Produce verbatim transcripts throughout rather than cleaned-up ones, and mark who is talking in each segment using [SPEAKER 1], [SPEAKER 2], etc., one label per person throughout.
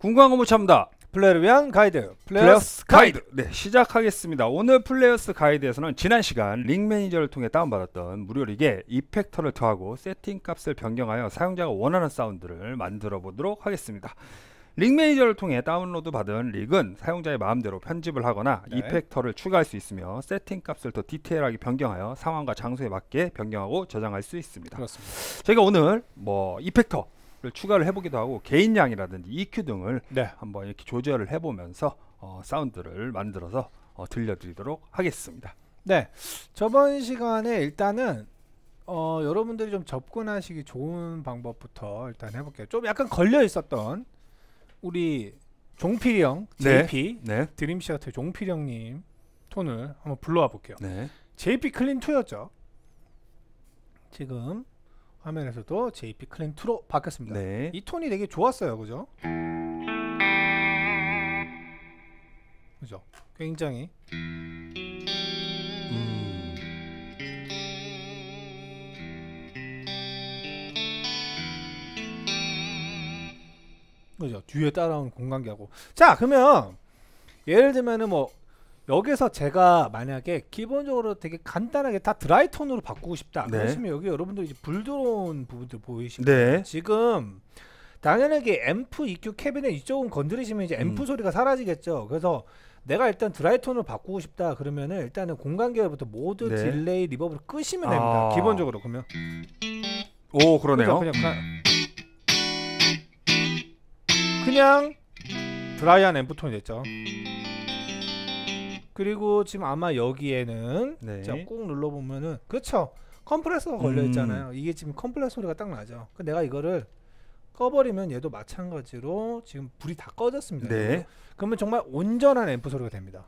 [SPEAKER 1] 궁금한 거 못 참다.
[SPEAKER 2] 플레이를 위한 가이드
[SPEAKER 1] 플레이어스 가이드. 가이드. 네, 시작하겠습니다. 오늘 플레이어스 가이드에서는 지난 시간 링 매니저를 통해 다운받았던 무료 릭에 이펙터를 더하고 세팅 값을 변경하여 사용자가 원하는 사운드를 만들어 보도록 하겠습니다. 링 매니저를 통해 다운로드 받은 릭은 사용자의 마음대로 편집을 하거나 네. 이펙터를 추가할 수 있으며 세팅 값을 더 디테일하게 변경하여 상황과 장소에 맞게 변경하고 저장할 수 있습니다.
[SPEAKER 2] 그렇습니다.
[SPEAKER 1] 저희가 오늘 뭐 이펙터 를 추가를 해보기도 하고 개인량이라든지 이큐 등을 네. 한번 이렇게 조절을 해보면서 어, 사운드를 만들어서 어, 들려드리도록 하겠습니다.
[SPEAKER 2] 네, 저번 시간에 일단은 어, 여러분들이 좀 접근하시기 좋은 방법부터 일단 해볼게요. 좀 약간 걸려 있었던 우리 종필이 형,
[SPEAKER 1] 네.
[SPEAKER 2] 제이피
[SPEAKER 1] 네.
[SPEAKER 2] 드림시어터의 종필이 형님 톤을 한번 불러와 볼게요.
[SPEAKER 1] 네.
[SPEAKER 2] 제이피 클린 투였죠. 지금 화면에서도 제이피 클린 투로 바뀌었습니다.
[SPEAKER 1] 네.
[SPEAKER 2] 이 톤이 되게 좋았어요, 그죠? 그죠? 굉장히
[SPEAKER 1] 음.
[SPEAKER 2] 그죠? 뒤에 따라오는 공간계하고. 자, 그러면 예를 들면은 뭐 여기서 제가 만약에 기본적으로 되게 간단하게 다 드라이 톤으로 바꾸고 싶다.
[SPEAKER 1] 네.
[SPEAKER 2] 그러시면 여기 여러분들 이제 불 들어온 부분들 보이시죠?
[SPEAKER 1] 네.
[SPEAKER 2] 지금 당연하게 앰프 이큐 캐비넷 이쪽은 건드리시면 이제 앰프 음. 소리가 사라지겠죠. 그래서 내가 일단 드라이 톤으로 바꾸고 싶다 그러면은 일단은 공간 계열부터 모드 네. 딜레이 리버브를 끄시면 됩니다.
[SPEAKER 1] 아.
[SPEAKER 2] 기본적으로 그러면.
[SPEAKER 1] 오, 그러네요.
[SPEAKER 2] 그냥 그냥, 그냥 드라이한 앰프 톤이 됐죠. 그리고 지금 아마 여기에는
[SPEAKER 1] 네.
[SPEAKER 2] 자, 꾹 눌러보면은 그렇죠. 컴프레서가 걸려 있잖아요. 음. 이게 지금 컴프레서 소리가 딱 나죠. 그 내가 이거를 꺼버리면 얘도 마찬가지로 지금 불이 다 꺼졌습니다.
[SPEAKER 1] 네.
[SPEAKER 2] 그러면 정말 온전한 앰프 소리가 됩니다.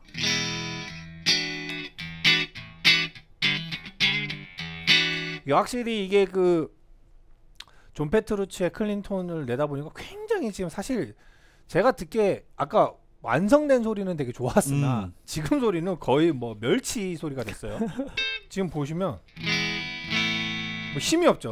[SPEAKER 2] 확실히 이게 그 존 페트루치의 클린톤을 내다보니까 굉장히 지금 사실 제가 듣기에 아까 완성된 소리는 되게 좋았으나 음. 지금 소리는 거의 뭐 멸치 소리가 됐어요. 지금 보시면 뭐 힘이 없죠.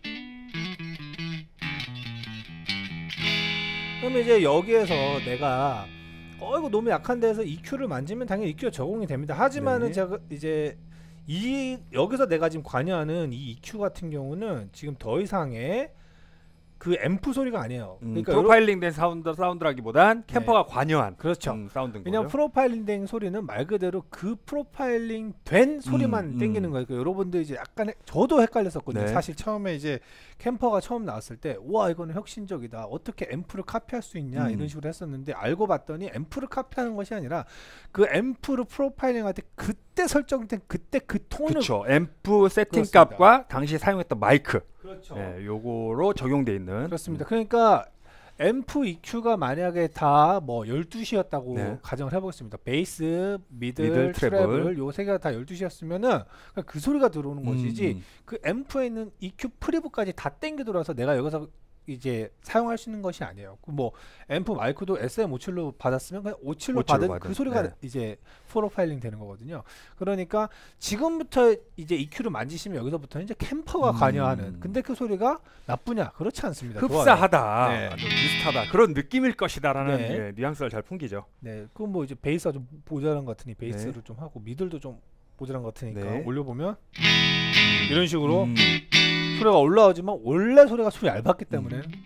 [SPEAKER 2] 그러면 이제 여기에서 내가 어 이거 너무 약한 데서 이큐를 만지면 당연히 이큐가 적용이 됩니다. 하지만은 네. 제가 이제 이 여기서 내가 지금 관여하는 이 이큐 같은 경우는 지금 더 이상의 그 앰프 소리가 아니에요.
[SPEAKER 1] 음, 그러니까 프로파일링된 사운드 사운드라기보단 캠퍼가
[SPEAKER 2] 네.
[SPEAKER 1] 관여한
[SPEAKER 2] 그렇죠.
[SPEAKER 1] 음, 사운드인
[SPEAKER 2] 왜냐면
[SPEAKER 1] 거죠.
[SPEAKER 2] 프로파일링된 소리는 말 그대로 그 프로파일링 된 소리만
[SPEAKER 1] 음,
[SPEAKER 2] 땡기는
[SPEAKER 1] 음.
[SPEAKER 2] 거예요. 그러니까 여러분들 이제 약간 저도 헷갈렸었거든요.
[SPEAKER 1] 네.
[SPEAKER 2] 사실 처음에 이제 캠퍼가 처음 나왔을 때 와 이거는 혁신적이다. 어떻게 앰프를 카피할 수 있냐
[SPEAKER 1] 음.
[SPEAKER 2] 이런 식으로 했었는데 알고 봤더니 앰프를 카피하는 것이 아니라 그 앰프를 프로파일링할 때 그때 설정된 그때 그 톤을
[SPEAKER 1] 그렇죠. 앰프 세팅
[SPEAKER 2] 그렇습니다.
[SPEAKER 1] 값과 당시 사용했던 마이크
[SPEAKER 2] 그렇죠.
[SPEAKER 1] 네, 요거로 적용돼 있는
[SPEAKER 2] 그렇습니다. 그러니까 앰프 이큐가 만약에 다 뭐 열두 시였다고
[SPEAKER 1] 네.
[SPEAKER 2] 가정을 해보겠습니다. 베이스, 미들,
[SPEAKER 1] 미들, 트래블.
[SPEAKER 2] 트래블 요 세 개가 다 열두 시였으면은 그 소리가 들어오는 것이지
[SPEAKER 1] 음.
[SPEAKER 2] 그 앰프에 있는 이큐 프리브까지 다 땡겨 들어와서 내가 여기서 이제 사용할 수 있는 것이 아니에요. 뭐 앰프 마이크도 에스엠 오십칠로 받았으면 그냥 오십칠로 받은
[SPEAKER 1] 받은,
[SPEAKER 2] 그 소리가
[SPEAKER 1] 네.
[SPEAKER 2] 이제 프로파일링 되는 거거든요. 그러니까 지금부터 이제 이큐를 만지시면 여기서부터는 이제 캠퍼가
[SPEAKER 1] 음.
[SPEAKER 2] 관여하는. 근데 그 소리가 나쁘냐? 그렇지 않습니다.
[SPEAKER 1] 흡사하다,
[SPEAKER 2] 네.
[SPEAKER 1] 좀 비슷하다 그런 느낌일 것이다라는
[SPEAKER 2] 네.
[SPEAKER 1] 예, 뉘앙스를 잘 풍기죠.
[SPEAKER 2] 네, 그럼 뭐 이제 베이스가 좀 모자란 것 같으니 베이스를
[SPEAKER 1] 네.
[SPEAKER 2] 좀 하고 미들도 좀 모자란 것 같으니까
[SPEAKER 1] 네.
[SPEAKER 2] 올려보면 이런 식으로
[SPEAKER 1] 음.
[SPEAKER 2] 소리가 올라오지만 원래 소리가 소리 얇았기 때문에
[SPEAKER 1] 음.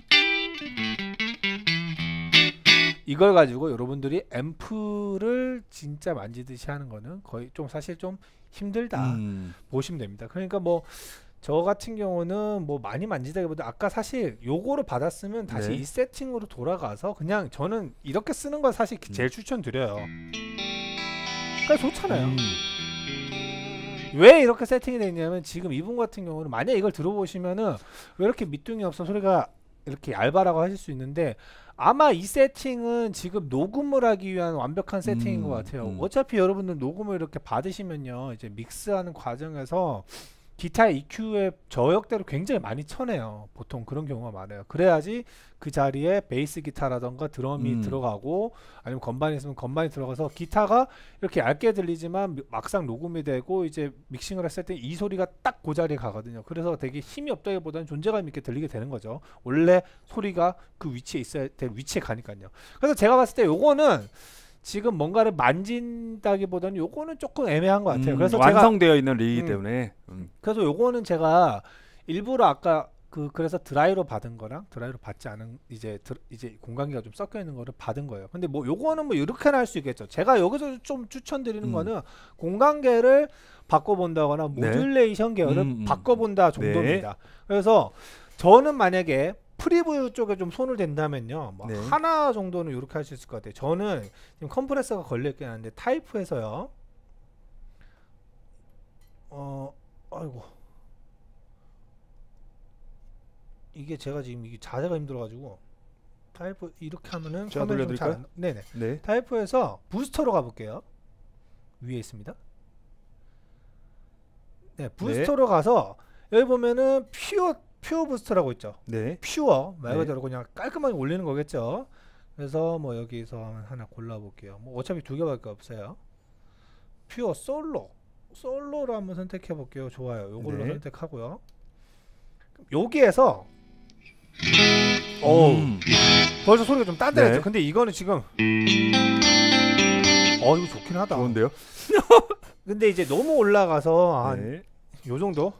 [SPEAKER 2] 이걸 가지고 여러분들이 앰프를 진짜 만지듯이 하는 거는 거의 좀 사실 좀 힘들다
[SPEAKER 1] 음.
[SPEAKER 2] 보시면 됩니다. 그러니까 뭐 저 같은 경우는 뭐 많이 만지다기보다 아까 사실 요거를 받았으면 다시
[SPEAKER 1] 네.
[SPEAKER 2] 이 세팅으로 돌아가서 그냥 저는 이렇게 쓰는 걸 사실 제일
[SPEAKER 1] 음.
[SPEAKER 2] 추천드려요. 그러니까 좋잖아요.
[SPEAKER 1] 음.
[SPEAKER 2] 왜 이렇게 세팅이 되어 있냐면 지금 이분 같은 경우는 만약 이걸 들어보시면은 왜 이렇게 밑둥이 없어 소리가 이렇게 얇아라고 하실 수 있는데 아마 이 세팅은 지금 녹음을 하기 위한 완벽한 세팅인
[SPEAKER 1] 음,
[SPEAKER 2] 것 같아요.
[SPEAKER 1] 음.
[SPEAKER 2] 어차피 여러분들 녹음을 이렇게 받으시면요 이제 믹스하는 과정에서 기타의 이큐의 저역대로 굉장히 많이 쳐내요. 보통 그런 경우가 많아요. 그래야지 그 자리에 베이스 기타라던가 드럼이
[SPEAKER 1] 음.
[SPEAKER 2] 들어가고 아니면 건반이 있으면 건반이 들어가서 기타가 이렇게 얇게 들리지만 막상 녹음이 되고 이제 믹싱을 했을 때 이 소리가 딱 그 자리에 가거든요. 그래서 되게 힘이 없다기보다는 존재감 있게 들리게 되는 거죠. 원래 소리가 그 위치에 있어야 될 위치에 가니까요. 그래서 제가 봤을 때 요거는 지금 뭔가를 만진다기보다는 요거는 조금 애매한 것 같아요.
[SPEAKER 1] 음,
[SPEAKER 2] 그래서
[SPEAKER 1] 완성되어 있는 릭이기
[SPEAKER 2] 음.
[SPEAKER 1] 때문에 음.
[SPEAKER 2] 그래서 요거는 제가 일부러 아까 그 그래서 드라이로 받은 거랑 드라이로 받지 않은 이제 드, 이제 공간기가 좀 섞여 있는 거를 받은 거예요. 근데 뭐 요거는 뭐 이렇게나 할 수 있겠죠. 제가 여기서 좀 추천드리는
[SPEAKER 1] 음.
[SPEAKER 2] 거는 공간계를 바꿔본다거나 모듈레이션 계열을
[SPEAKER 1] 음, 음.
[SPEAKER 2] 바꿔본다 정도입니다. 그래서 저는 만약에 프리뷰 쪽에 좀 손을 댄다면요, 뭐
[SPEAKER 1] 네.
[SPEAKER 2] 하나 정도는 이렇게 할 수 있을 것 같아요. 저는 지금 컴프레서가 걸려있긴 한데 타이프에서요. 어, 아이고. 이게 제가 지금 이게 자세가 힘들어가지고 타이프 이렇게 하면은
[SPEAKER 1] 제가
[SPEAKER 2] 화면이 좀 잘
[SPEAKER 1] 돌려드릴까요?
[SPEAKER 2] 안- 네네.
[SPEAKER 1] 네.
[SPEAKER 2] 타이프에서 부스터로 가볼게요. 위에 있습니다. 네, 부스터로 가서 여기 보면은 퓨어 퓨어 부스터라고 있죠.
[SPEAKER 1] 네.
[SPEAKER 2] 퓨어 말
[SPEAKER 1] 네.
[SPEAKER 2] 그대로 그냥 깔끔하게 올리는 거겠죠. 그래서 뭐 여기서 하나 골라볼게요. 뭐 어차피 두 개밖에 없어요. 퓨어 솔로 솔로로 한번 선택해 볼게요. 좋아요. 요걸로
[SPEAKER 1] 네.
[SPEAKER 2] 선택하고요. 여기에서 어우
[SPEAKER 1] 음.
[SPEAKER 2] 벌써 소리가 좀 단단했죠.
[SPEAKER 1] 네.
[SPEAKER 2] 근데 이거는 지금 어 이거 좋긴 하다.
[SPEAKER 1] 좋은데요?
[SPEAKER 2] 근데 이제 너무 올라가서 한
[SPEAKER 1] 네.
[SPEAKER 2] 요 정도.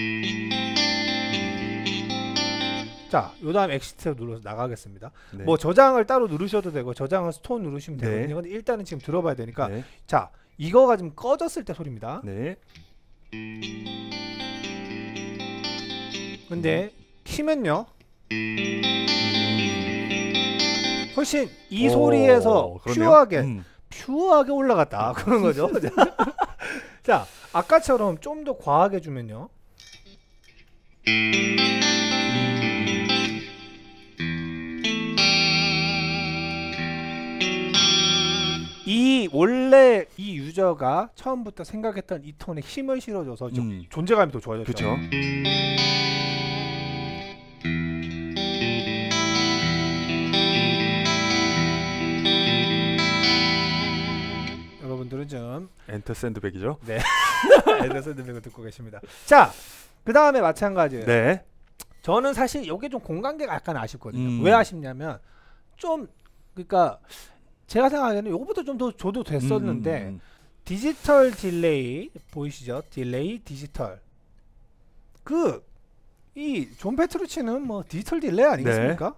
[SPEAKER 2] 자, 요 다음 엑시트 눌러서 나가겠습니다.
[SPEAKER 1] 네.
[SPEAKER 2] 뭐 저장을 따로 누르셔도 되고 저장은 스톤 누르시면
[SPEAKER 1] 네.
[SPEAKER 2] 되거든요. 근데 일단은 지금 들어봐야 되니까
[SPEAKER 1] 네.
[SPEAKER 2] 자, 이거가 지금 꺼졌을 때 소리입니다.
[SPEAKER 1] 네.
[SPEAKER 2] 근데 키면요.
[SPEAKER 1] 음.
[SPEAKER 2] 훨씬 이
[SPEAKER 1] 오,
[SPEAKER 2] 소리에서
[SPEAKER 1] 그러네요.
[SPEAKER 2] 퓨어하게
[SPEAKER 1] 음.
[SPEAKER 2] 퓨어하게 올라갔다. 그런 거죠. 자, 아까처럼 좀 더 과하게 주면요. 이 원래 이 유저가 처음부터 생각했던 이 톤에 힘을 실어줘서 좀
[SPEAKER 1] 음.
[SPEAKER 2] 존재감이 더 좋아졌죠.
[SPEAKER 1] 그렇죠.
[SPEAKER 2] 여러분들은 지금
[SPEAKER 1] 엔터 샌드백이죠.
[SPEAKER 2] 네 에드슨드백을 듣고 계십니다. 자, 그 다음에 마찬가지예요.
[SPEAKER 1] 네.
[SPEAKER 2] 저는 사실 이게 좀 공간계가 약간 아쉽거든요.
[SPEAKER 1] 음.
[SPEAKER 2] 왜 아쉽냐면 좀 그러니까 제가 생각하기에는 이거보다 좀 더 줘도 됐었는데
[SPEAKER 1] 음, 음,
[SPEAKER 2] 디지털 딜레이 보이시죠? 딜레이 디지털 그 이 존 페트루치는 뭐 디지털 딜레이 아니겠습니까?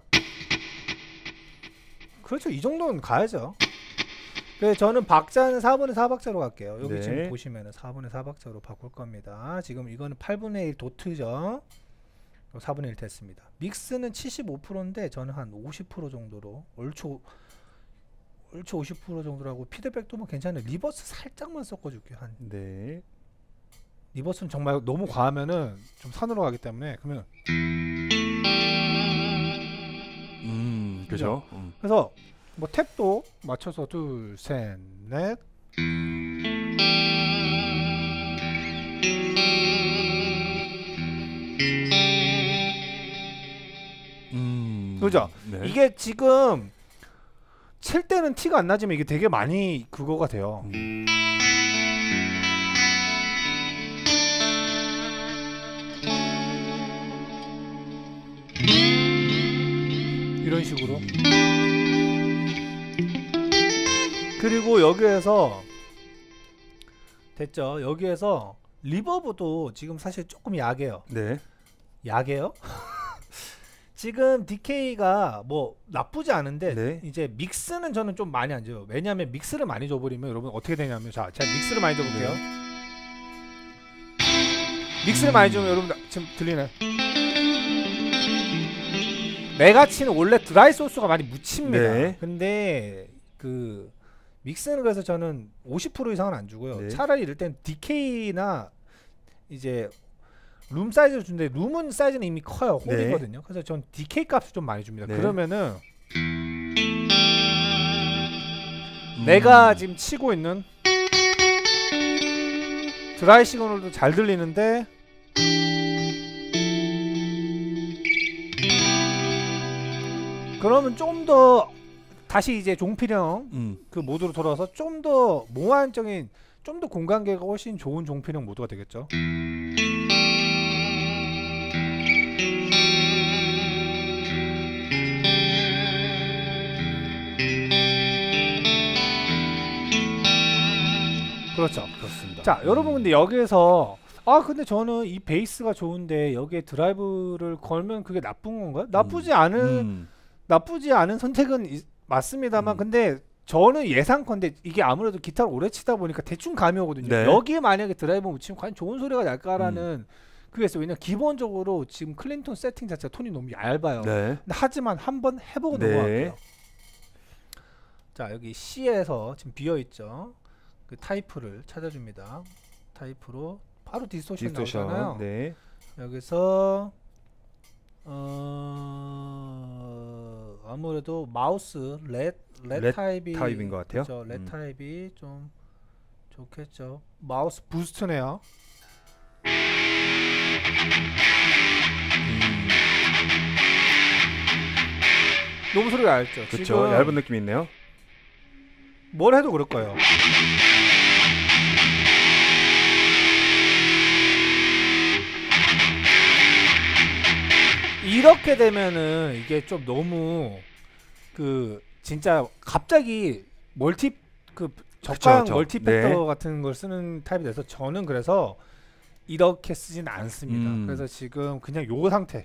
[SPEAKER 2] 그렇죠. 이 정도는 가야죠. 그래서 저는 박자는 사분의 사 박자로 갈게요. 여기
[SPEAKER 1] 네.
[SPEAKER 2] 지금 보시면은 사분의 사 박자로 바꿀 겁니다. 지금 이거는 팔분의 일 도트죠. 사분의 일 됐습니다. 믹스는 칠십오 퍼센트인데 저는 한 오십 퍼센트 정도로 얼추 얼추 오십 퍼센트 정도라고 피드백도 뭐 괜찮아요. 리버스 살짝만 섞어줄게요. 한
[SPEAKER 1] 네.
[SPEAKER 2] 리버스는 정말 너무 과하면은 좀 산으로 가기 때문에 그러면
[SPEAKER 1] 음, 그죠. 음.
[SPEAKER 2] 그래서 뭐 탭도 맞춰서 둘, 셋, 넷.
[SPEAKER 1] 음.
[SPEAKER 2] 그죠?
[SPEAKER 1] 네.
[SPEAKER 2] 이게 지금 칠 때는 티가 안 나지만 이게 되게 많이 그거가 돼요.
[SPEAKER 1] 음.
[SPEAKER 2] 이런 식으로. 그리고 여기에서 됐죠. 여기에서 리버브도 지금 사실 조금 약해요.
[SPEAKER 1] 네.
[SPEAKER 2] 약해요? 지금 디케이가 뭐 나쁘지 않은데
[SPEAKER 1] 네.
[SPEAKER 2] 이제 믹스는 저는 좀 많이 안 줘요. 왜냐하면 믹스를 많이 줘버리면 여러분 어떻게 되냐면 자, 제가 믹스를 많이 줘볼게요. 믹스를 많이 주면 여러분 지금 들리나요? 메가치는 원래 드라이 소스가 많이 묻힙니다.
[SPEAKER 1] 네.
[SPEAKER 2] 근데 그 믹스는 그래서 저는 오십 퍼센트 이상은 안 주고요.
[SPEAKER 1] 네.
[SPEAKER 2] 차라리 이럴 땐 디케이나 이제 룸 사이즈를 주는데 룸은 사이즈는 이미 커요. 홀이거든요. 그래서 전 디케이 값을 좀 많이 줍니다.
[SPEAKER 1] 네.
[SPEAKER 2] 그러면은
[SPEAKER 1] 음.
[SPEAKER 2] 내가 지금 치고 있는 드라이 시그널도 잘 들리는데 그러면 좀 더 다시 이제 종필형
[SPEAKER 1] 음.
[SPEAKER 2] 그 모드로 돌아와서 좀 더 몽환적인, 좀 더 공간계가 훨씬 좋은 종필형 모드가 되겠죠. 그렇죠.
[SPEAKER 1] 그렇습니다.
[SPEAKER 2] 자, 여러분 근데 여기에서 아 근데 저는 이 베이스가 좋은데 여기에 드라이브를 걸면 그게 나쁜 건가요? 나쁘지 않은
[SPEAKER 1] 음.
[SPEAKER 2] 나쁘지 않은 선택은 이, 맞습니다만
[SPEAKER 1] 음.
[SPEAKER 2] 근데 저는 예상컨대 이게 아무래도 기타를 오래 치다 보니까 대충 감이 오거든요.
[SPEAKER 1] 네.
[SPEAKER 2] 여기에 만약에 드라이브 묻히면 과연 좋은 소리가 날까라는
[SPEAKER 1] 음.
[SPEAKER 2] 그게 있어요. 왜냐면 기본적으로 지금 클린톤 세팅 자체가 톤이 너무 얇아요.
[SPEAKER 1] 네.
[SPEAKER 2] 근데 하지만 한번 해보고
[SPEAKER 1] 네.
[SPEAKER 2] 넘어갈게요. 자, 여기 C에서 지금 비어있죠. 그 타이프를 찾아줍니다. 타이프로 바로 디스토션,
[SPEAKER 1] 디스토션.
[SPEAKER 2] 나오잖아요.
[SPEAKER 1] 네.
[SPEAKER 2] 여기서 어... 아무래도 마우스 렛, 렛,
[SPEAKER 1] 렛
[SPEAKER 2] 타입이
[SPEAKER 1] 타입인 것 같아요.
[SPEAKER 2] 그렇죠. 렛
[SPEAKER 1] 음.
[SPEAKER 2] 타입이 좀 좋겠죠. 마우스 부스트네요.
[SPEAKER 1] 음.
[SPEAKER 2] 너무 소리가 얇죠.
[SPEAKER 1] 그렇죠.
[SPEAKER 2] 지금
[SPEAKER 1] 얇은 느낌이 있네요.
[SPEAKER 2] 뭘 해도 그럴 거예요. 이렇게 되면은 이게 좀 너무 그 진짜 갑자기 멀티 그 적당
[SPEAKER 1] 그쵸.
[SPEAKER 2] 멀티 팩터
[SPEAKER 1] 네.
[SPEAKER 2] 같은 걸 쓰는 타입이 돼서 저는 그래서 이렇게 쓰진 않습니다.
[SPEAKER 1] 음.
[SPEAKER 2] 그래서 지금 그냥 요 상태.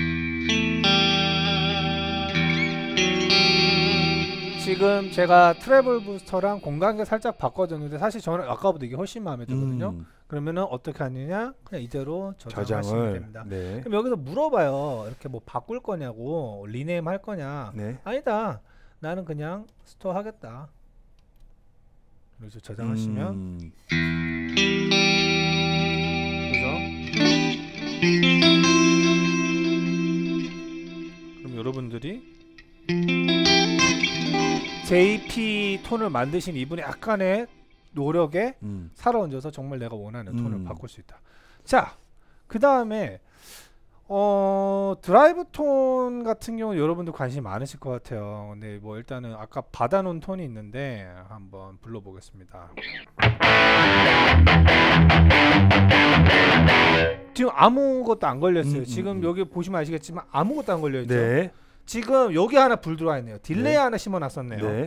[SPEAKER 2] 지금 제가 트래블 부스터랑 공간계 살짝 바꿔줬는데 사실 저는 아까보다 이게 훨씬 마음에 들거든요.
[SPEAKER 1] 음.
[SPEAKER 2] 그러면은 어떻게 하느냐? 그냥 이대로 저장하시면
[SPEAKER 1] 저장을.
[SPEAKER 2] 됩니다.
[SPEAKER 1] 네.
[SPEAKER 2] 그럼 여기서 물어봐요. 이렇게 뭐 바꿀 거냐고, 리네임 할 거냐?
[SPEAKER 1] 네.
[SPEAKER 2] 아니다. 나는 그냥 스토어 하겠다. 그래서 저장하시면
[SPEAKER 1] 음.
[SPEAKER 2] 그죠? 그럼 여러분들이 제이피 톤을 만드신 이분의 약간의 노력에
[SPEAKER 1] 음.
[SPEAKER 2] 살아얹어서 정말 내가 원하는 톤을
[SPEAKER 1] 음.
[SPEAKER 2] 바꿀 수 있다. 자, 그 다음에 어 드라이브 톤 같은 경우 여러분들 관심 많으실 것 같아요. 근데 뭐 일단은 아까 받아놓은 톤이 있는데 한번 불러보겠습니다. 지금 아무것도 안 걸렸어요.
[SPEAKER 1] 음,
[SPEAKER 2] 지금
[SPEAKER 1] 음, 음.
[SPEAKER 2] 여기 보시면 아시겠지만 아무것도 안 걸려있죠.
[SPEAKER 1] 네.
[SPEAKER 2] 지금 여기 하나 불 들어와 있네요. 딜레이
[SPEAKER 1] 네.
[SPEAKER 2] 하나 심어놨었네요.
[SPEAKER 1] 네.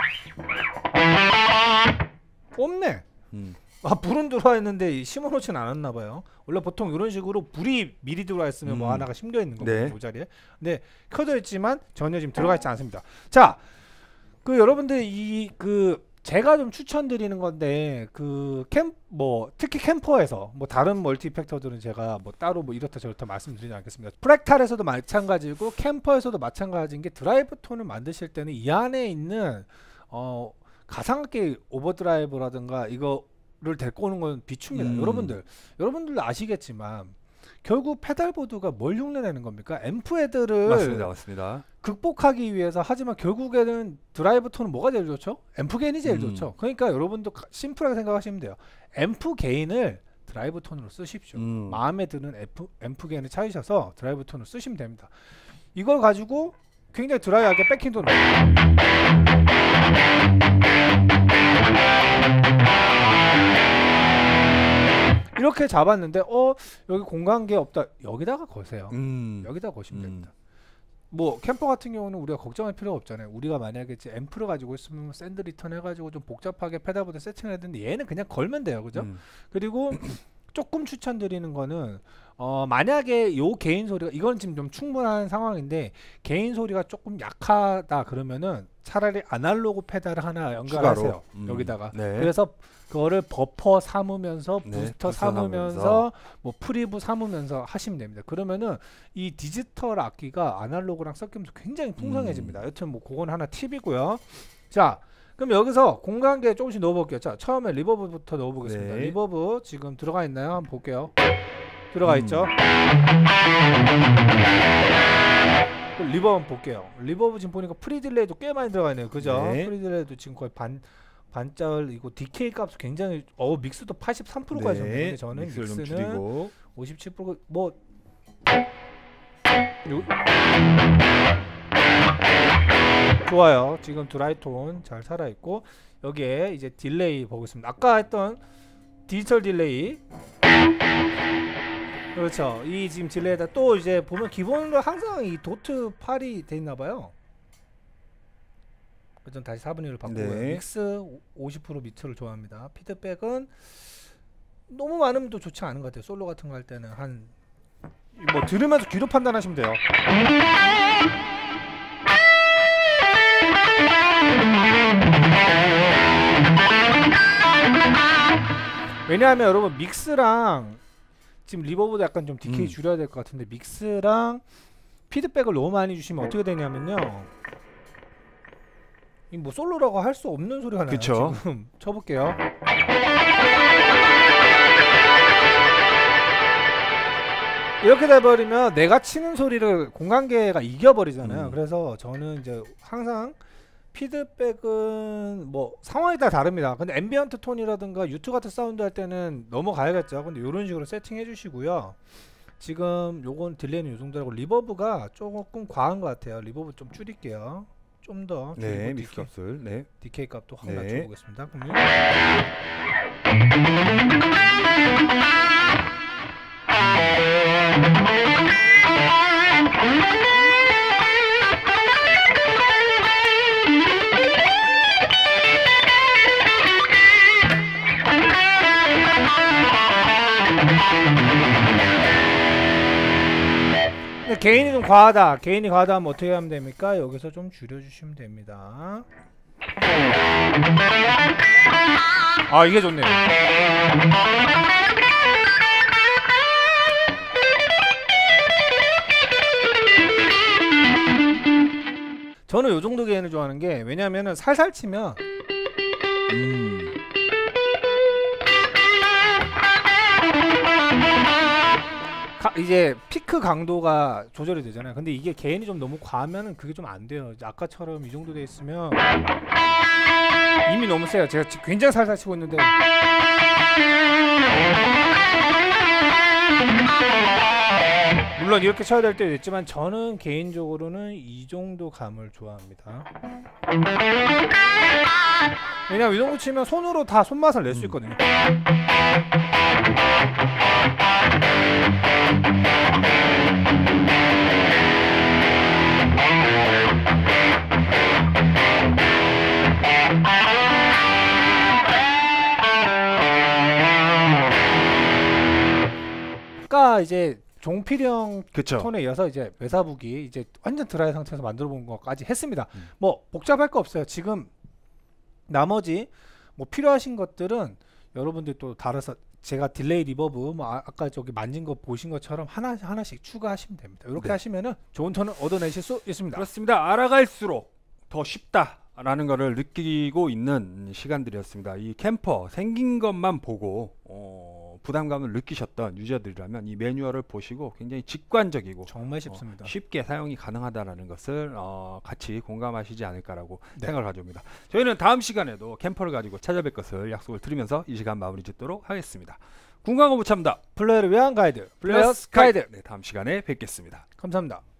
[SPEAKER 2] 없네.
[SPEAKER 1] 음.
[SPEAKER 2] 아, 불은 들어와 있는데 심어놓진 않았나봐요. 원래 보통 이런 식으로 불이 미리 들어와 있으면 뭐
[SPEAKER 1] 음.
[SPEAKER 2] 하나가 심겨 있는 거거든요.
[SPEAKER 1] 네.
[SPEAKER 2] 이 자리에. 근데 켜져 있지만 전혀 지금 들어가 있지 않습니다. 자, 그 여러분들 이 그 제가 좀 추천드리는 건데 그 캠 뭐 특히 캠퍼에서 뭐 다른 멀티 팩터들은 제가 뭐 따로 뭐 이렇다 저렇다 말씀드리지 않겠습니다. 프랙탈에서도 마찬가지고 캠퍼에서도 마찬가지인 게 드라이브 톤을 만드실 때는 이 안에 있는 어 가상악기 오버드라이브라든가 이거를 데리고 오는 건 비춥니다.
[SPEAKER 1] 음.
[SPEAKER 2] 여러분들 여러분들도 아시겠지만 결국 페달보드가 뭘 흉내내는 겁니까? 앰프 헤드를
[SPEAKER 1] 맞습니다. 맞습니다.
[SPEAKER 2] 극복하기 위해서. 하지만 결국에는 드라이브 톤은 뭐가 제일 좋죠? 앰프 게인이 제일
[SPEAKER 1] 음.
[SPEAKER 2] 좋죠. 그러니까 여러분도 가- 심플하게 생각하시면 돼요. 앰프 게인을 드라이브 톤으로 쓰십시오.
[SPEAKER 1] 음.
[SPEAKER 2] 마음에 드는 앰프, 앰프 게인을 찾으셔서 드라이브 톤을 쓰시면 됩니다. 이걸 가지고 굉장히 드라이하게 백킹 톤 이렇게 잡았는데 어 여기 공간계 없다. 여기다가 거세요.
[SPEAKER 1] 음.
[SPEAKER 2] 여기다 거시면
[SPEAKER 1] 음.
[SPEAKER 2] 됩니다. 뭐 캠퍼 같은 경우는 우리가 걱정할 필요가 없잖아요. 우리가 만약에 이제 앰프를 가지고 있으면 샌드 리턴 해가지고 좀 복잡하게 페달보드 세팅을 해야 되는데 얘는 그냥 걸면 돼요. 그죠?
[SPEAKER 1] 음.
[SPEAKER 2] 그리고 조금 추천드리는 거는 어 만약에 요 개인 소리가 이건 지금 좀 충분한 상황인데 개인 소리가 조금 약하다 그러면은 차라리 아날로그 페달을 하나 연결하세요.
[SPEAKER 1] 추가로. 음.
[SPEAKER 2] 여기다가.
[SPEAKER 1] 네.
[SPEAKER 2] 그래서 그거를 버퍼 삼으면서
[SPEAKER 1] 네,
[SPEAKER 2] 부스터
[SPEAKER 1] 부스터
[SPEAKER 2] 삼으면서
[SPEAKER 1] 삼으면서.
[SPEAKER 2] 뭐 프리브 삼으면서 하시면 됩니다. 그러면은 이 디지털 악기가 아날로그랑 섞이면서 굉장히 풍성해집니다.
[SPEAKER 1] 음.
[SPEAKER 2] 여튼 뭐 그건 하나 팁이고요. 자, 그럼 여기서 공간계 조금씩 넣어볼게요. 자, 처음에 리버브부터 넣어보겠습니다.
[SPEAKER 1] 네.
[SPEAKER 2] 리버브 지금 들어가 있나요? 한번 볼게요. 들어가
[SPEAKER 1] 음.
[SPEAKER 2] 있죠. 리버브 한번 볼게요. 리버브 지금 보니까 프리딜레이도 꽤 많이 들어가 있네요. 그죠?
[SPEAKER 1] 네.
[SPEAKER 2] 프리딜레이도 지금 거의 반 반짤 이거 디케이 값도 굉장히 어 믹스도 팔십삼 퍼센트까지 네. 근데 저는
[SPEAKER 1] 믹스를 좀
[SPEAKER 2] 믹스는
[SPEAKER 1] 줄이고.
[SPEAKER 2] 오십칠 퍼센트 뭐 요- 좋아요. 지금 드라이톤 잘 살아있고 여기에 이제 딜레이 보겠습니다. 아까 했던 디지털 딜레이 그렇죠. 이 지금 딜레이에다 또 이제 보면 기본으로 항상 이 도트 팔이 돼 있나봐요. 전 다시 사분의 일을 바꾸고요.
[SPEAKER 1] 네.
[SPEAKER 2] 믹스 오십 퍼센트 미트를 좋아합니다. 피드백은 너무 많으면 또 좋지 않은 것 같아요. 솔로 같은 거 할 때는 한 뭐 들으면서 귀로 판단하시면 돼요. 왜냐하면 여러분 믹스랑 지금 리버브도 약간 좀 디케이
[SPEAKER 1] 음.
[SPEAKER 2] 줄여야 될 것 같은데 믹스랑 피드백을 너무 많이 주시면 어떻게 되냐면요. 이 뭐 솔로라고 할 수 없는 소리가 나요.
[SPEAKER 1] 그쵸.
[SPEAKER 2] 지금 쳐볼게요. 이렇게 돼버리면 내가 치는 소리를 공간계가 이겨버리잖아요.
[SPEAKER 1] 음.
[SPEAKER 2] 그래서 저는 이제 항상 피드백은 뭐 상황에 따라 다릅니다. 근데 앰비언트 톤이라든가 유튜브 같은 사운드 할 때는 넘어가야겠죠. 근데 이런 식으로 세팅해 주시고요. 지금 요건 딜레이는 요 정도라고 리버브가 조금 과한 것 같아요. 리버브 좀 줄일게요. 좀 더
[SPEAKER 1] 네,
[SPEAKER 2] 줄이고
[SPEAKER 1] 믹스
[SPEAKER 2] 디케이,
[SPEAKER 1] 값을. 네.
[SPEAKER 2] 디케이 값도 확
[SPEAKER 1] 네.
[SPEAKER 2] 낮춰보겠습니다. 그러면 근데 개인이 좀 과하다. 개인이 과하다 하면 어떻게 하면 됩니까? 여기서 좀 줄여주시면 됩니다. 아 이게 좋네요. 저는 요 정도 개인을 좋아하는 게 왜냐면은 살살 치면
[SPEAKER 1] 음.
[SPEAKER 2] 가, 이제 피크 강도가 조절이 되잖아요. 근데 이게 개인이 좀 너무 과하면은 그게 좀 안 돼요. 이제 아까처럼 이 정도 돼 있으면 이미 너무 세요. 제가 지금 굉장히 살살 치고 있는데 물론 이렇게 쳐야 될 때도 있지만 저는 개인적으로는 이 정도 감을 좋아합니다. 왜냐면 이 정도 치면 손으로 다 손맛을 낼 수 있거든요. 아까 이제 종필형
[SPEAKER 1] 그쵸.
[SPEAKER 2] 톤에 이어서 이제 외사북이 이제 완전 드라이 상태에서 만들어 본 것까지 했습니다.
[SPEAKER 1] 음.
[SPEAKER 2] 뭐 복잡할 거 없어요. 지금 나머지 뭐 필요하신 것들은 여러분들 또 달아서 제가 딜레이 리버브 뭐 아, 아까 저기 만진 거 보신 것처럼 하나 하나씩 추가하시면 됩니다. 이렇게
[SPEAKER 1] 네.
[SPEAKER 2] 하시면은 좋은 톤을 얻어내실 수 있습니다.
[SPEAKER 1] 그렇습니다. 알아갈수록 더 쉽다라는 거를 느끼고 있는 시간들이었습니다. 이 캠퍼 생긴 것만 보고 어, 부담감을 느끼셨던 유저들이라면 이 매뉴얼을 보시고 굉장히 직관적이고
[SPEAKER 2] 정말 쉽습니다.
[SPEAKER 1] 어, 쉽게 사용이 가능하다는 것을 어, 같이 공감하시지 않을까라고
[SPEAKER 2] 네.
[SPEAKER 1] 생각을 가져옵니다. 저희는 다음 시간에도 캠퍼를 가지고 찾아뵐 것을 약속을 드리면서 이 시간 마무리 짓도록 하겠습니다. 궁금한 거 못 참다.
[SPEAKER 2] 플레이를 위한 가이드, 플레이어스
[SPEAKER 1] 플레이어스
[SPEAKER 2] 가이드.
[SPEAKER 1] 네, 다음 시간에 뵙겠습니다.
[SPEAKER 2] 감사합니다.